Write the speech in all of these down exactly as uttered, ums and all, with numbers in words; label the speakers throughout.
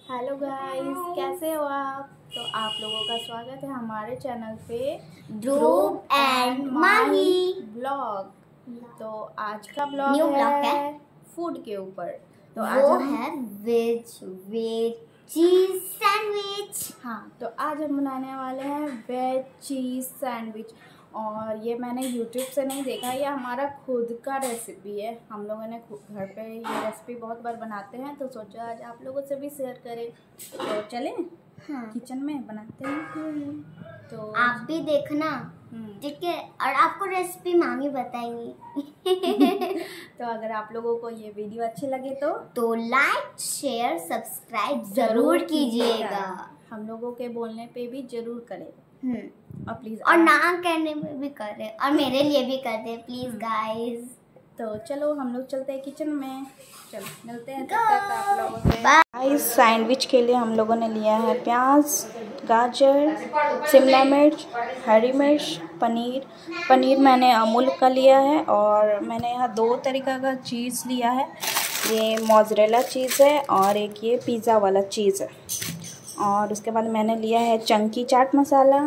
Speaker 1: Hello guys, कैसे हो आप? तो आप लोगों का स्वागत है हमारे चैनल पे
Speaker 2: ध्रुव एंड माही
Speaker 1: ब्लॉग। तो आज का ब्लॉग
Speaker 2: न्यू
Speaker 1: है,
Speaker 2: ब्लॉग है
Speaker 1: फूड के ऊपर। तो
Speaker 2: वो
Speaker 1: आज हम
Speaker 2: है वेज वेज चीज सैंडविच।
Speaker 1: हाँ तो आज हम बनाने वाले हैं वेज चीज़ सैंडविच। और ये मैंने यूट्यूब से नहीं देखा, ये हमारा खुद का रेसिपी है। हम लोगों ने घर पे ये रेसिपी बहुत बार बनाते हैं, तो सोचा आज आप लोगों से भी शेयर करें। तो चलें
Speaker 2: हाँ।
Speaker 1: किचन में बनाते हैं। तो
Speaker 2: आप भी देखना, ठीक है? और आपको रेसिपी मामी बताएंगी।
Speaker 1: तो अगर आप लोगों को ये वीडियो अच्छी लगे तो
Speaker 2: तो लाइक शेयर सब्सक्राइब जरूर कीजिएगा।
Speaker 1: हम लोगों के बोलने पे भी जरूर करें और प्लीज
Speaker 2: और ना करने में भी करें, और मेरे लिए भी कर दे प्लीज गाइस।
Speaker 1: तो चलो हम लोग चलते हैं किचन में। चलो मिलते हैं तब तक आप लोगों से। गाइस, सैंडविच के लिए हम लोगों ने लिया है प्याज, गाजर, शिमला मिर्च, हरी मिर्च, पनीर। पनीर मैंने अमूल का लिया है, और मैंने यहाँ दो तरीक़ा का चीज़ लिया है। ये मोज़रेला चीज़ है और एक ये पिज़्ज़ा वाला चीज़ है। और उसके बाद मैंने लिया है chunky chaat masala,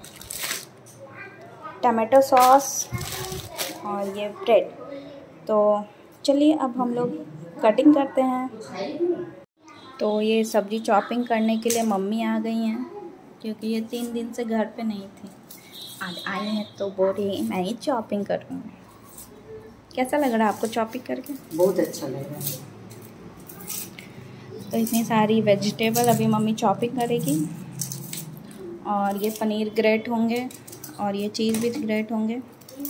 Speaker 1: tomato sauce और ये ब्रेड। तो चलिए अब हम लोग कटिंग करते हैं। तो ये सब्ज़ी चॉपिंग करने के लिए मम्मी आ गई हैं, क्योंकि ये तीन दिन से घर पे नहीं थी। आज आई हैं तो बोल रही मैं ही चॉपिंग करूँगी। कैसा लग रहा है आपको चॉपिंग करके?
Speaker 3: बहुत अच्छा लग रहा है।
Speaker 1: तो इतनी सारी वेजिटेबल अभी मम्मी चॉपिंग करेगी, और ये पनीर ग्रेट होंगे और ये चीज़ भी ग्रेट होंगे।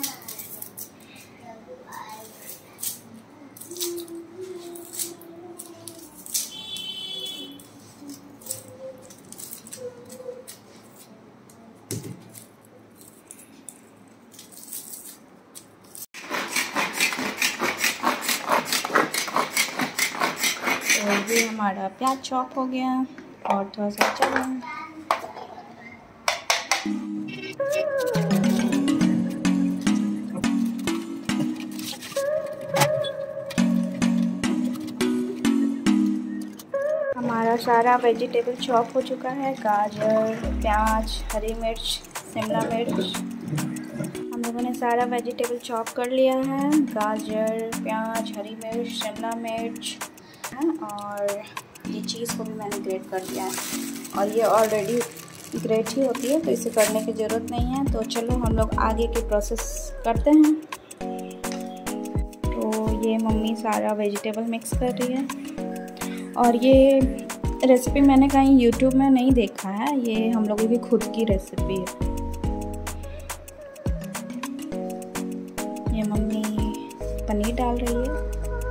Speaker 1: तो ये हमारा प्याज चॉप हो गया और थोड़ा सा चला। हमारा सारा वेजिटेबल चॉप हो चुका है। गाजर, प्याज, हरी मिर्च, शिमला मिर्च, हम लोगों ने सारा वेजिटेबल चॉप कर लिया है। गाजर, प्याज, हरी मिर्च, शिमला मिर्च, और ये चीज़ को भी मैंने ग्रेट कर दिया है। और ये ऑलरेडी ग्रेट ही होती है, तो इसे करने की ज़रूरत नहीं है। तो चलो हम लोग आगे की प्रोसेस करते हैं। तो ये मम्मी सारा वेजिटेबल मिक्स कर रही है, और ये रेसिपी मैंने कहीं यूट्यूब में नहीं देखा है, ये हम लोगों की खुद की रेसिपी है। ये मम्मी पनीर डाल रही है।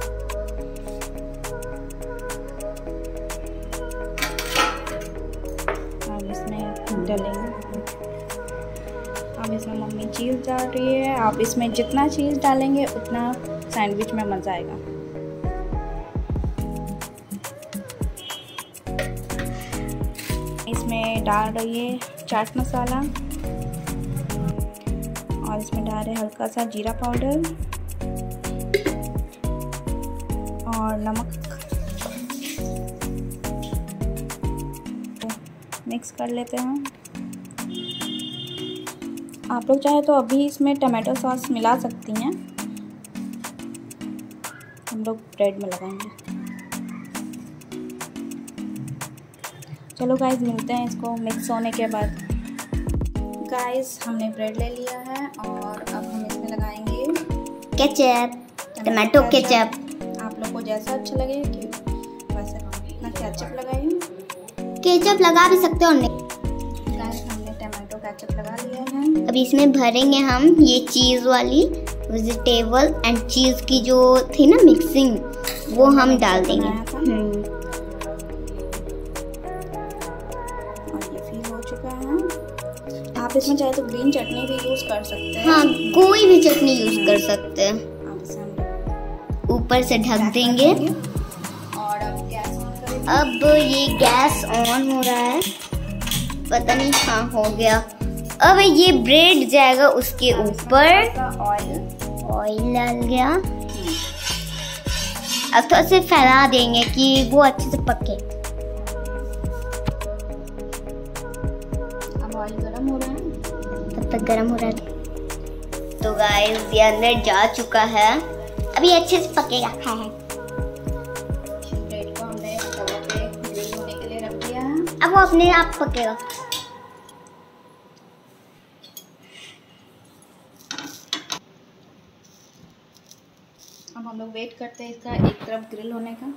Speaker 1: अब इसमें डालेंगे, अब इसमें मम्मी चीज़ डाल रही है। आप इसमें जितना चीज़ डालेंगे उतना सैंडविच में मज़ा आएगा। इसमें डाल रही है चाट मसाला, और इसमें डाल रहे हल्का सा जीरा पाउडर और नमक। मिक्स कर लेते हैं। आप लोग चाहे तो अभी इसमें टमाटो सॉस मिला सकती हैं, हम लोग ब्रेड में लगाएंगे। चलो गाइस मिलते हैं इसको मिक्स होने के बाद। गाइस हमने ब्रेड ले लिया है, और अब हम इसमें लगाएंगे
Speaker 2: केचप, टमाटो केचप।
Speaker 1: आप लोग को जैसा अच्छा लगे कि वैसे अपना केचप लगाइए।
Speaker 2: केचप लगा भी सकते हो।
Speaker 1: गाइस हमने टमाटो केचप लगा लिया है।
Speaker 2: अब इसमें भरेंगे हम ये चीज़ वाली वेजिटेबल एंड चीज़ की जो थी ना मिक्सिंग, वो हम डाल देंगे।
Speaker 1: आप इसमें चाहे तो ग्रीन चटनी भी यूज़ कर सकते हैं।
Speaker 2: हाँ, कोई भी चटनी यूज़ कर सकते हैं। ऊपर से ढक देंगे।
Speaker 1: और अब गैस ऑन करेंगे।
Speaker 2: अब ये गैस ऑन हो रहा है, पता नहीं हाँ हो गया। अब ये ब्रेड जाएगा उसके ऊपर।
Speaker 1: ऑयल
Speaker 2: ऑयल डाल गया। अब थोड़ा से फैला देंगे कि वो अच्छे से पके।
Speaker 1: ऑयल गरम हो रहा है,
Speaker 2: तब तक गरम हो रहा है। तो गाइस ये अंदर जा चुका है, अभी अच्छे से पकेगा। हाँ है।
Speaker 1: ब्रेड को हमने तवे पे ग्रिल होने के लिए रख दिया है।
Speaker 2: अब वो अपने आप पकेगा।
Speaker 1: अब हम लोग वेट करते हैं इसका एक तरफ ग्रिल होने का।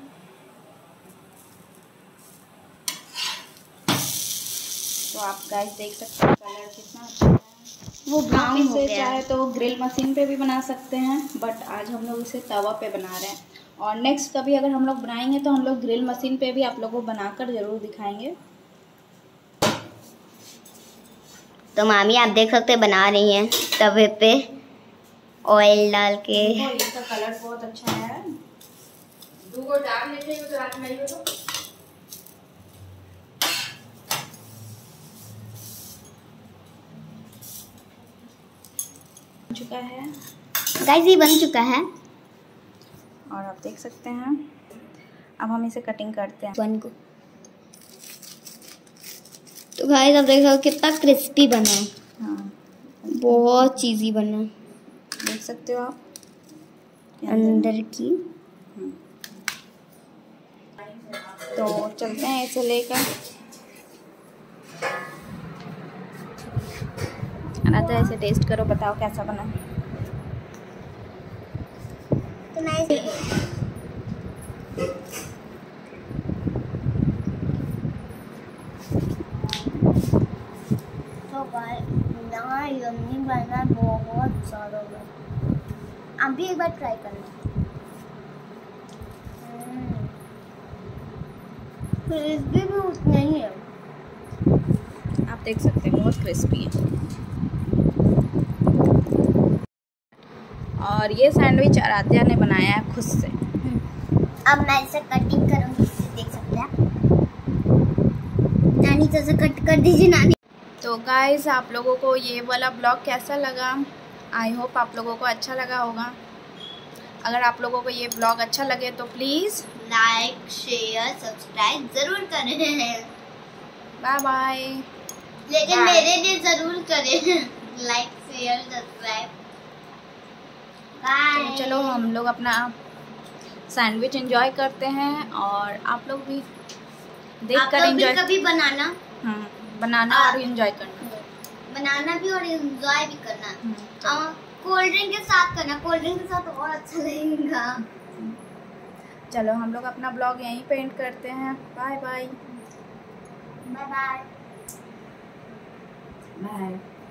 Speaker 1: तो आप गाइस देख सकते हैं कलर कितना अच्छा है।
Speaker 2: वो ब्राउन हो गया।
Speaker 1: चाहे तो ग्रिल मशीन पे भी बना सकते हैं, बट आज हम लोग इसे तवा पे बना रहे हैं। और नेक्स्ट कभी अगर हम लोग बनाएंगे तो हम लोग ग्रिल मशीन पे भी आप लोगों को बनाकर ज़रूर दिखाएंगे।
Speaker 2: तो मामी आप देख सकते हैं बना रही हैं तवे पे ऑयल डाल के।
Speaker 1: इसका कलर बहुत अच्छा है। दूगो डाल लेते हैं तो रात में तो चुका है
Speaker 2: गाइस, ये बन चुका है
Speaker 1: और आप देख सकते हैं। अब हम इसे कटिंग करते हैं
Speaker 2: बन को। तो गाइस आप देख सकते हो कितना क्रिस्पी बना है।
Speaker 1: हाँ,
Speaker 2: बहुत चीज़ी बना है।
Speaker 1: देख सकते हो आप
Speaker 2: अंदर की।
Speaker 1: तो चलते हैं इसे लेकर। आता है, इसे टेस्ट करो, बताओ कैसा बना।
Speaker 2: तो मैं तो गाइस यहाँ यम्मी बना बहुत सारा है। आप भी एक बार ट्राई करना। क्रिस्पी भी उतना ही है।
Speaker 1: आप देख सकते हैं बहुत क्रिस्पी है। और ये सैंडविच आराध्या ने बनाया है खुद से।
Speaker 2: अब मैं इसे कटिंग करूंगी, इसे देख सकते हैं। नानी तो इसे कट कर दीजिए नानी।
Speaker 1: तो गाइस आप लोगों को ये वाला ब्लॉग कैसा लगा? आई होप आप लोगों को अच्छा लगा होगा। अगर आप लोगों को ये ब्लॉग अच्छा लगे तो प्लीज़
Speaker 2: लाइक शेयर सब्सक्राइब जरूर करें।
Speaker 1: Bye bye.
Speaker 2: लेकिन
Speaker 1: Bye.
Speaker 2: मेरे लिए जरूर करें लाइक शेयर सब्सक्राइब। बाय।
Speaker 1: तो चलो हम लोग अपना सैंडविच एंजॉय करते हैं और आप लोग भी देख कर एंजॉय
Speaker 2: कभी बनाना।
Speaker 1: हाँ, बनाना
Speaker 2: आ,
Speaker 1: और एंजॉय करना।
Speaker 2: बनाना भी और एंजॉय भी करना।
Speaker 1: हम्म,
Speaker 2: कोल्ड ड्रिंक के साथ करना, कोल्ड ड्रिंक के साथ और अच्छा लगेगा।
Speaker 1: चलो हम लोग अपना ब्लॉग यहीं पे एंड करते हैं। Bye bye
Speaker 2: bye bye
Speaker 1: bye.